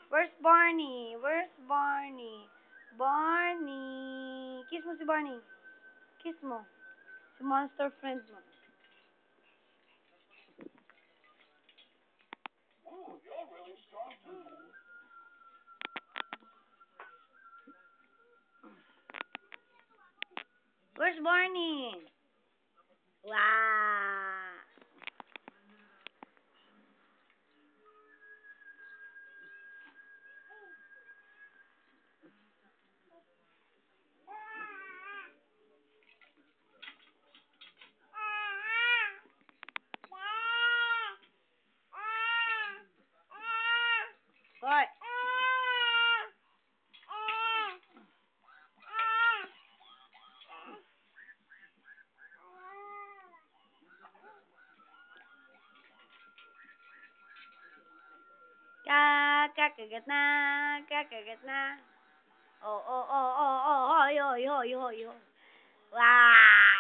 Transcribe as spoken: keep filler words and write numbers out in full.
Where's Barney? Where's Barney? Barney! Kiss mo si Barney. Kiss mo. Si monster friend mo. Where's Barney? Wow! What? Kakagat na, kakagat na. Oh, oh, oh, oh, oh, hoy, hoy, hoy, hoy, hoy. Wow!